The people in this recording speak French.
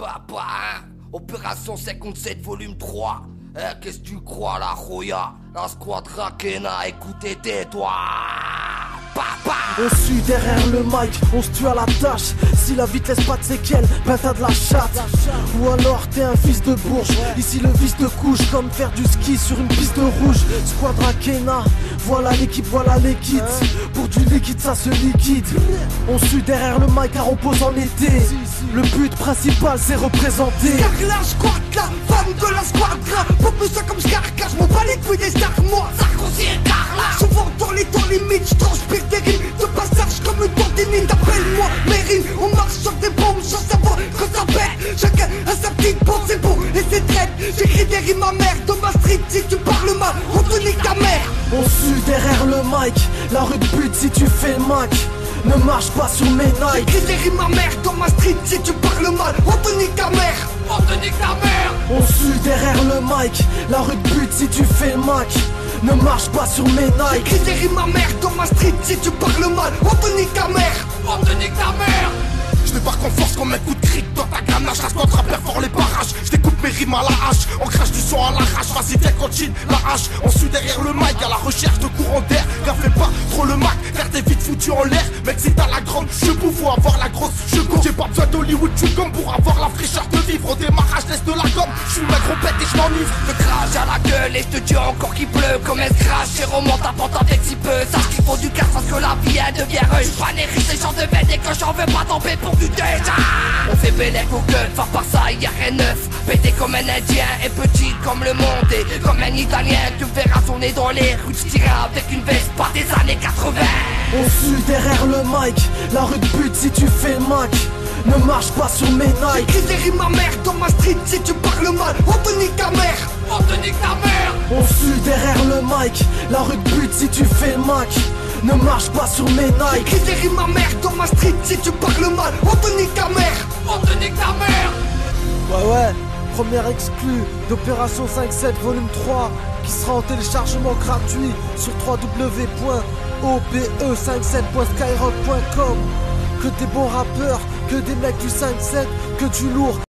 Papa, hein? Opération 57 volume 3. Qu'est-ce que tu crois, la Roya? La squadra Kena, écoutez, tais-toi. Papa. On suit derrière le mic, on se tue à la tâche. Si la vie te laisse pas de séquelles, ben t'as de la chatte. Ou alors t'es un fils de bourge. Ici le vice te couche comme faire du ski sur une piste rouge. Squadra Kena, voilà l'équipe, voilà les kits. Pour du liquide ça se liquide. On suit derrière le mic car on pose en été. Le but principal c'est représenter Scarla, squadra, femme de la squadra. Pop ça comme Scarca, j'm'en bats les couilles des armes. Moi, Sarkozy et Carla. souvent dans les temps limites, j'transpire des rimes de passage comme une tendinite. Appelle-moi Mérine, on marche sur des bombes sans savoir quand ça pète. Chacun a sa petite pensée pour et ses traites. J'écris des rimes amères dans ma street. Si tu parles mal, on te nique ta mère. On suit derrière le mic, la rue de pute si tu fais le mac. Ne marche pas sur mes Nike. J'écris des rimes amères dans ma street. Si tu parles mal, on te nique ta mère. On te nique ta mère. On suit derrière le mic, la rue de pute si tu fais le mac. Ne marche pas sur mes Nike. J'écris des rimes amères dans ma street. Si tu parles mal, on te nique ta mère. On te nique ta mère. Je débarque en force comme un coup de cric dans ta ganache. La squadra perfore les barrages. Je découpe mes rimes à la hache. On crache du sang à l'arrache. Vas-y viens continue la hache. On suit derrière le mic à la recherche de courant d'air. Gars fais pas trop le mac car t'es vite foutu en l'air. Mec si t'as la grande chevaux faut avoir la grosse chevaux. J'ai pas besoin d'Hollywood tu comme pour avoir la fraîcheur de vivre. Au démarrage laisse de la gomme. Je suis ma grompette et je m'enivre. Je crache à la gueule et je te tue encore qu'il pleut. Comme elle crache et remonte à pente avec si peu. Sache qu'il faut du cash parce que la vie elle devient rush. Pas les risques, les gens de bête et que j'en veux pas tomber pour du déjà. On fait bélec au gueule, faire par ça y'a rien de neuf. Pété comme un indien et petit comme le monde. Et comme un italien, tu verras tourner dans les rues. Tu tireras avec une veste pas des années 80. On suit derrière le mic, la rue de pute si tu fais le mac. Ne marche pas sur mes Nike. J'écris des rimes amères dans ma street. Si tu parles mal, on te nique ta mère. On te nique ta mère. On suit derrière le mic, la rue de pute si tu fais le mac. Ne marche pas sur mes Nike. J'écris des rimes amères dans ma street. Si tu parles mal, on te nique ta mère. On te nique ta mère. Ouais, première exclue d'Opération 57 volume 3 qui sera en téléchargement gratuit sur www.obe57.skyrock.com. Que des bons rappeurs, que des mecs du 5-7, que du lourd.